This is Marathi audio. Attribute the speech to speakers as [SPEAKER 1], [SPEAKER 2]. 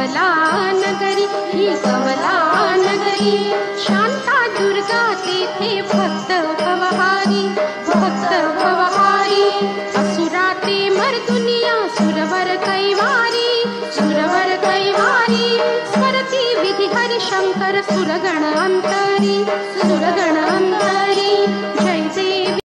[SPEAKER 1] कमला नगरी, ही कमला नगरी, शांता दुर्गा तेथे भक्त भवहारी, भक्त भवहारी, असुरा ते मर्दुनिया सुरवर कैवारी, सुरवर कैवारी, स्मरती विधि हरि शंकर सुरगण अंतरी, सुरगण अंतरी।